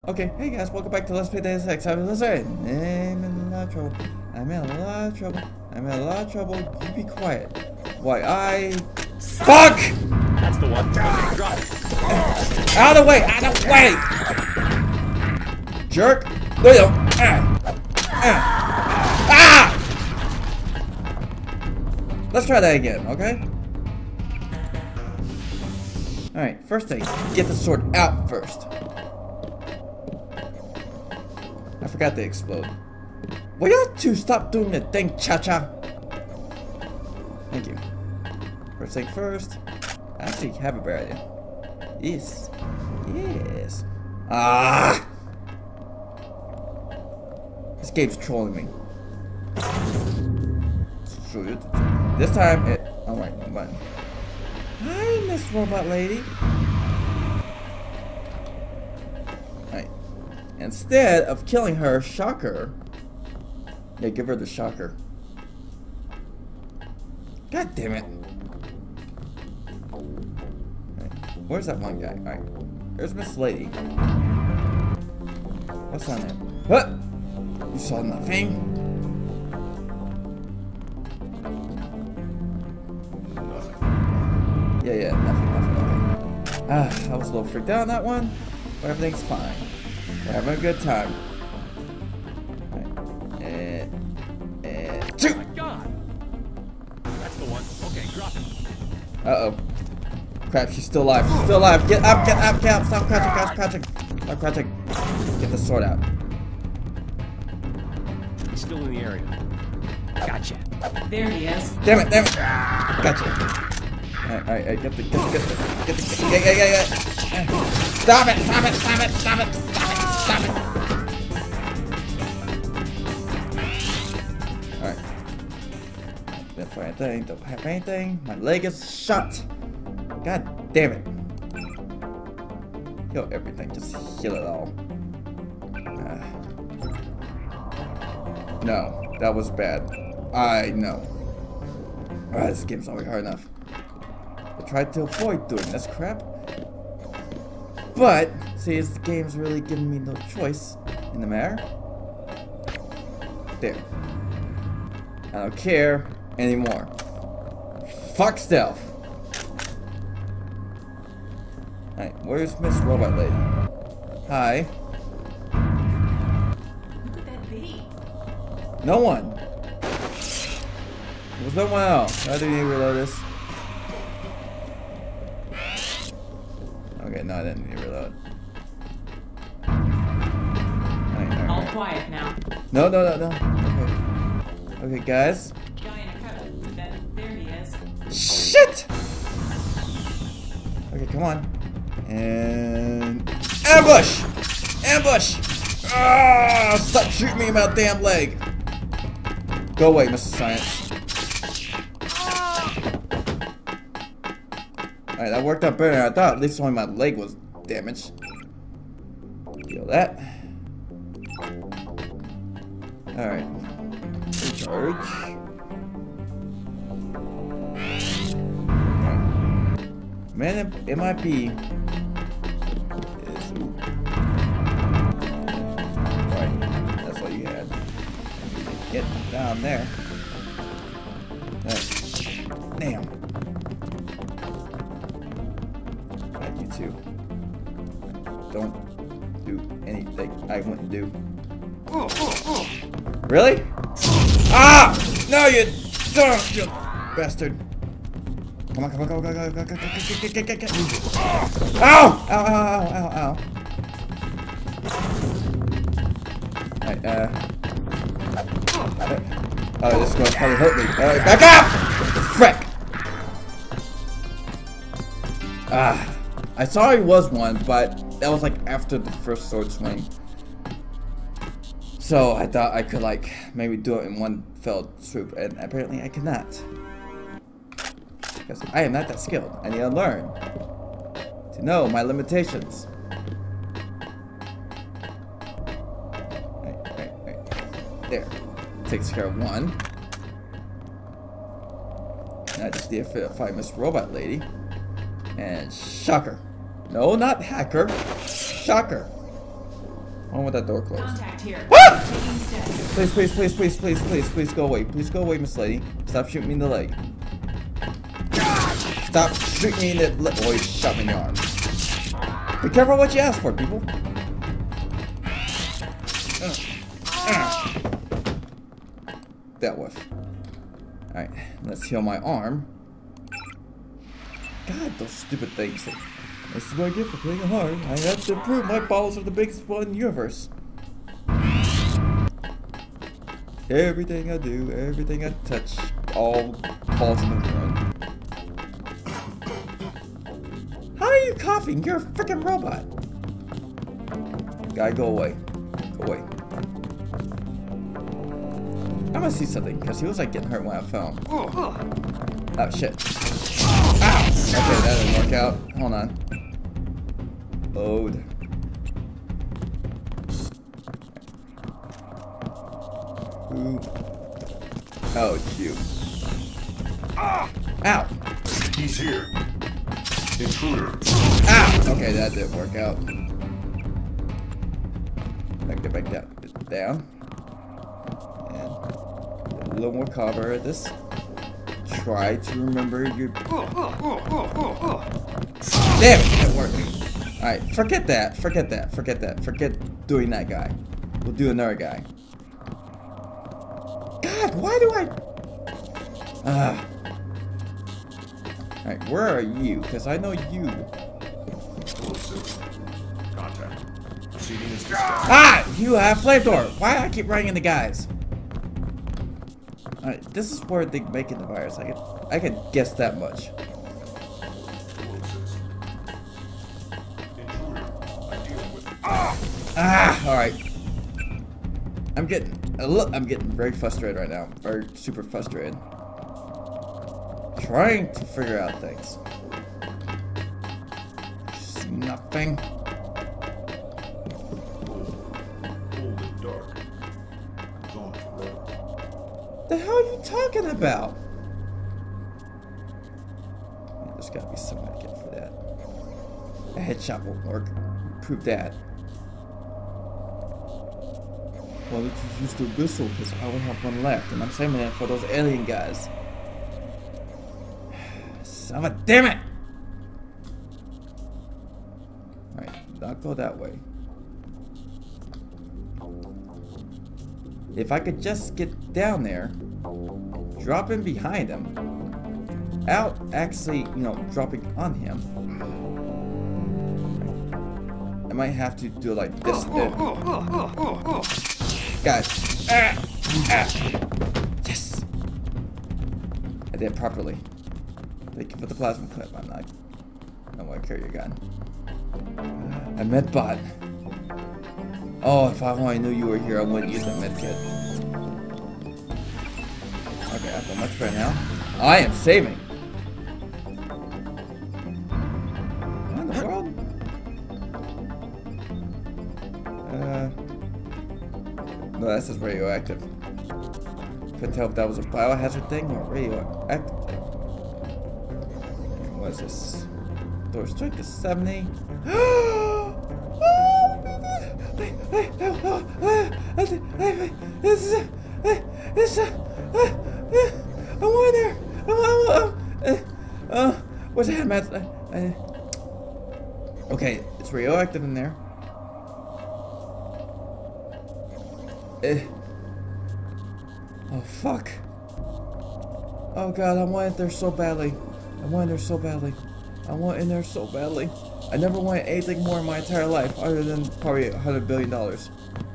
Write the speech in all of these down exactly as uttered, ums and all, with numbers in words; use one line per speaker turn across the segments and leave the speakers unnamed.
Okay, hey guys, welcome back to Let's Play Deus Ex. I'm Lizard. I'm in a lot of trouble. I'm in a lot of trouble. I'm in a lot of trouble. You be quiet. Why, I... Fuck!
That's the one. Okay, drop it.
Out of the way! Out of the way! Jerk! There you go. Ah! Ah! Ah! Let's try that again, okay? Alright, first thing, get the sword out first. I forgot to explode. Will you two stop doing the thing, cha-cha? Thank you. First thing first. I actually have a better idea. Yes. Yes. Ah! This game's trolling me. Shoot. This time it... Oh wait, no button. Hi, Miss Robot Lady. Alright. Instead of killing her, shocker. Yeah, give her the shocker. God damn it. Right. Where's that one guy? Alright. There's Miss Lady. What's on there? What? You saw nothing? Yeah, yeah, nothing, nothing, okay. Ah, I was a little freaked out on that one, but everything's fine. We're having a good time. Right. And, and, shoot!
Oh my God! That's the one. Okay, drop it.
Uh-oh. Crap, she's still alive. She's still alive. Get up, get up, get up. Stop crouching, stop crouching. Stop crouching. Get the sword out.
He's still in the area. Gotcha.
There he is.
Damn it, damn it. Gotcha. Alright, alright, alright, get the, get the, get the, get the, get the, yeah, yeah, yeah, yeah. Stop it, stop it, stop it, stop it, stop it, stop it. Alright. Don't find anything, don't have anything. My leg is shut. God damn it. Heal everything, just heal it all. Uh, no, that was bad. I know. Alright, this game's already hard enough. I tried to avoid doing this crap. But, see, as the game's really giving me no choice in the matter. There. I don't care anymore. Fuck stealth. Alright, where's Miss Robot Lady? Hi.
Who could that be?
No one. There's no one else. I didn't even reload this. Okay, no, I didn't need to reload. Alright, alright,
All
alright.
quiet now.
No, no, no, no. Okay. Okay, guys.
Guy in a coat. That, there he is.
Shit! Okay, come on. And... Ambush! Ambush! Ah! Stop shooting me in my damn leg! Go away, Mister Science. Alright, that worked out better than I thought. At least only my leg was damaged. Heal that. Alright. Recharge. Man, it, it might be. Is, right, that's what you had. Get down there. Right. Damn. Right, you two. Don't do anything I wouldn't do. Really? Ah! No, you don't, you bastard. Come on, come on, come on, go, go, go, go, go, go, get, get, get, get. Ow! Ow, ow, ow, ow, ow. Alright, uh. Oh, this is gonna probably hurt me. Alright, back up! Frick! Ah. I saw he was one, but that was like after the first sword swing. So I thought I could like maybe do it in one fell swoop, and apparently I cannot. Because I am not that skilled. I need to learn to know my limitations. Right, right, right. There. Takes care of one. Now I just need to find Miss Robot Lady. And shocker. No, not hacker. Shocker. I want that door closed.
Contact here.
Ah!
Taking steps.
Please, please, please, please, please, please, please go away. Please go away, Miss Lady. Stop shooting me in the leg. Stop shooting me in the leg. Oh, he shot me in the arm. Be careful what you ask for, people. Uh, uh. That was. Alright, let's heal my arm. God, those stupid things. This is what I get for playing hard. I have to prove my balls are the biggest one in the universe. Everything I do, everything I touch, all falls in the run. How are you coughing? You're a freaking robot. Guy, go away. Go away. I'm gonna see something, because he was like getting hurt when I fell. Oh shit. Ow! Okay, that didn't work out. Hold on. Load. Ooh. Oh, it's you. Ow!
He's here. Intruder.
Ow! Okay, that didn't work out. I get back down. Down. And a little more cover at this. Try to remember your. Damn it! That worked. Alright, forget that. Forget that. Forget that. Forget doing that guy. We'll do another guy. God, why do I. Ah. Alright, where are you? Because I know you.
Contact. Proceeding is
Ah! You have flamethrower! Why do I keep running into guys? Alright, this is where they make it the virus. I could, I could guess that much. Ah! Alright. I'm getting a look. I'm getting very frustrated right now. Very super frustrated. Trying to figure out things. Just nothing. The hell are you talking about? There's gotta be something I get for that. A headshot won't work. Prove that. Well, let's just use the whistle because I only have one left, and I'm saving it for those alien guys. Son of a damn it! Alright, not go that way. If I could just get down there, drop in behind him, out actually, you know, dropping on him. I might have to do like this. Guys. Ah, ah. Yes. I did it properly. Thank you for the plasma clip. I'm not. I don't want to carry your gun. I med bot. Oh, if I only knew you were here, I wouldn't use that med kit. Okay, I feel much better now. I am saving. What in the world? Uh, no, that's just radioactive. Couldn't tell if that was a biohazard thing or a radioactive thing. What is this? Door strength is seventy. This is this I'm in there. I'm uh what's that, Matt? Okay, it's radioactive in there. Uh, oh fuck. Oh god, I want it there so badly. I want it there so badly. I want in there so badly. I never wanted anything more in my entire life other than probably a hundred billion dollars.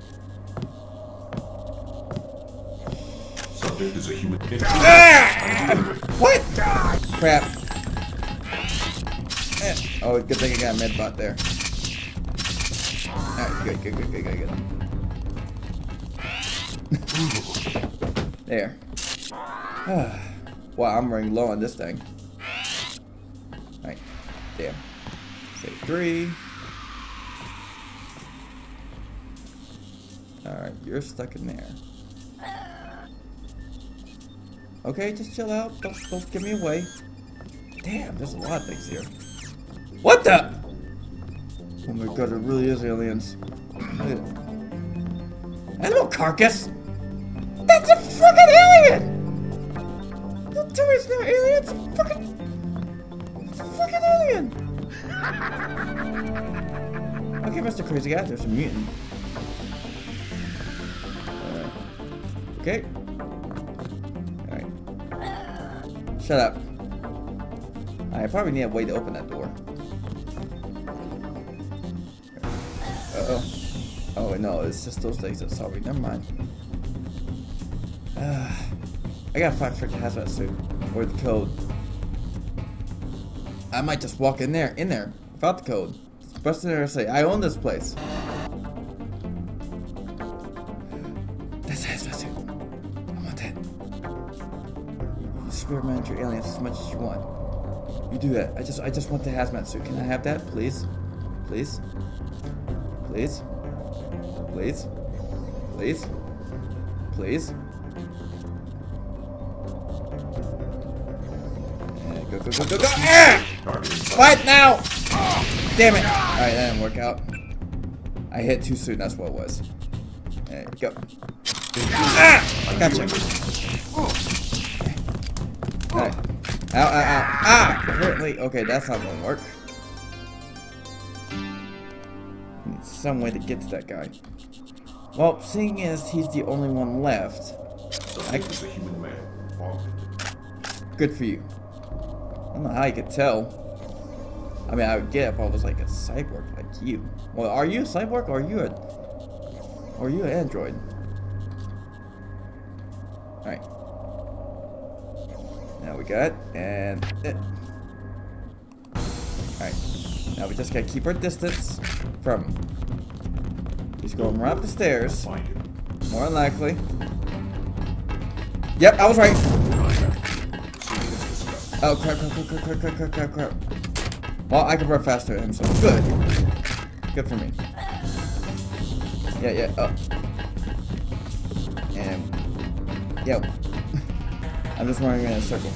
Subject is a human.
Ah! What? Crap. Eh. Oh, good thing I got a med bot there. Alright, good, good, good, good, good, good. There. Wow, I'm running low on this thing. Alright, damn. Save three. Alright, you're stuck in there. Okay, just chill out. Don't, don't give me away. Damn, there's a lot of things here. What the? Oh my god, it really is aliens. Look at it. carcass. That's a fucking alien! Don't tell me it's not an alien, it's a fucking... It's a fucking alien! Okay, Mister Crazy Guy, there's a mutant. Uh, okay. Alright. Shut up. I probably need a way to open that door. Uh-oh. Oh, no, it's just those things that saw me. Never mind. Uh, I gotta find freaking hazmat suit. Or the code. I might just walk in there, in there, without the code. Bust in there and say, I own this place. That's hazmat suit. I want that. You experiment your aliens as much as you want. You do that. I just I just want the hazmat suit. Can I have that, please? Please? Please? Please? Please? Please? Yeah, go, go, go, go, go! Ah! Fight now! Damn it! Alright, that didn't work out. I hit too soon, that's what it was. There you go. Ah! Gotcha. Alright. Ow, ow, ow. Ah! Apparently, okay, that's not gonna work. Need some way to get to that guy. Well, seeing as he's the only one left, I...
a human man.
Good for you. I don't know how you could tell. I mean, I would get if I was like a cyborg like you. Well, are you a cyborg or are you a... Or are you an android? Alright. Now we got, and it. Alright. Now we just gotta keep our distance from him. He's going right up the stairs. More than likely. Yep, I was right. Oh, crap, crap, crap, crap, crap, crap, crap, crap. Well, I can run faster than him, so good. Good for me. Yeah, yeah, up. And, yeah. I'm just running in a circle.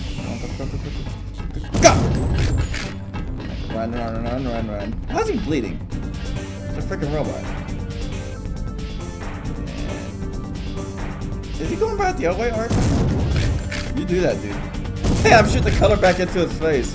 Go! Run, run, run, run, run. How's he bleeding? It's a freaking robot. And... Is he going back the other way, Art? You do that, dude. Hey, I'm shooting the color back into his face.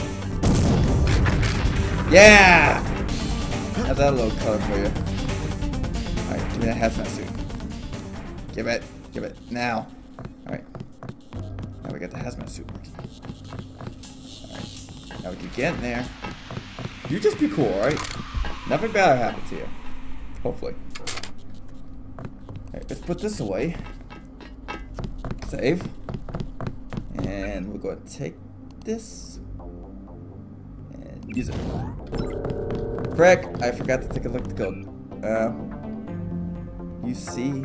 Yeah! How's that a little color for you? Alright, give me that hazmat suit. Give it. Give it. Now. Alright. Now we got the hazmat suit working. Alright. Now we can get in there. You just be cool, alright? Nothing bad will happen to you. Hopefully. Alright, let's put this away. Save. And we're going to take this. And use it. Frick! I forgot to take a look at the code. Uh, you see...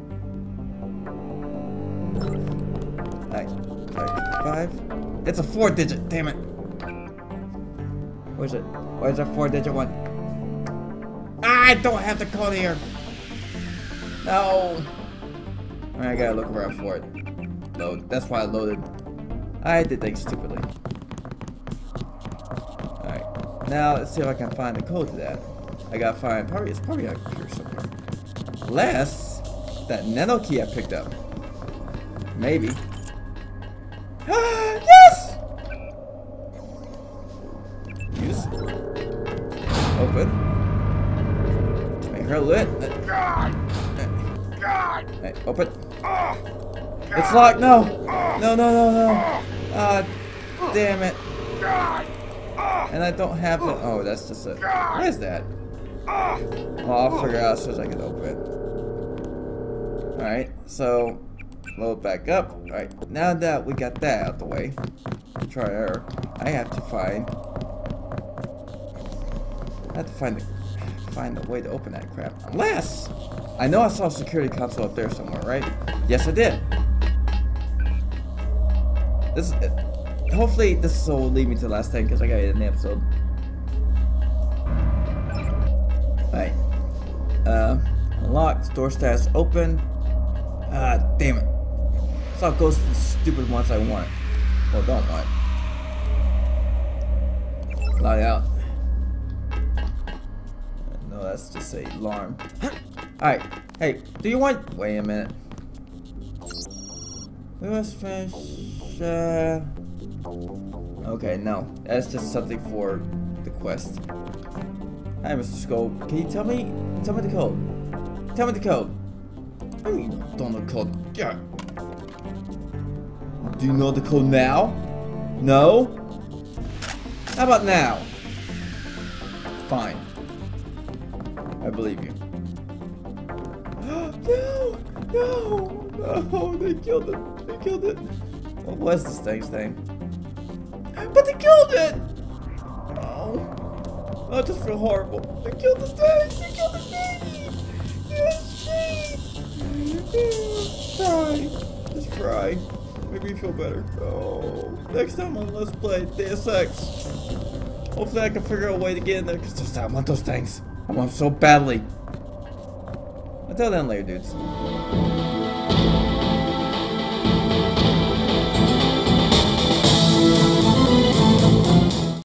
Nine, nine, five. It's a four digit, damn it. Where's it? Where's that four digit one? I don't have the code here. No. I gotta look around for it. Load. That's why I loaded. I did things stupidly. Alright. Now let's see if I can find the code to that. I gotta find probably it's probably up here somewhere. Unless that nano key I picked up. Maybe. Yes! Use. Open. Make her lit.
God! God!
Hey, open. It's locked. No. No, no, no, no. Ah, damn it. And I don't have it. Oh, that's just a. What is that? Well, I'll figure out as soon as I can open it. Alright, so. Load back up. Alright, now that we got that out the way, try error. I have to find. I have to find the, find a way to open that crap. Unless I know I saw a security console up there somewhere, right? Yes, I did. This, hopefully, this will lead me to the last thing because I gotta end the episode. Alright, uh, unlock. Store status open. Ah, damn it. So it goes to the stupid ones I want. Or don't want. Log out. No, that's just a alarm. Alright. Hey, do you want? Wait a minute. We must finish. Uh... Okay, no, that's just something for the quest. Hi, Mister Skull. Can you tell me? Tell me the code. Tell me the code. I mean, don't know the code. Yeah. Do you know the code now? No? How about now? Fine. I believe you. No! No! No! They killed it! They killed it! What was this thing's name? But they killed it! Oh. I just feel horrible. They killed the thing! They killed the thing! Yes, please! Fry. Just fry. Make me feel better. Oh. Next time on Let's Play Deus Ex. Hopefully I can figure out a way to get in there, because I want those things. I want them so badly. Until then, later, dudes.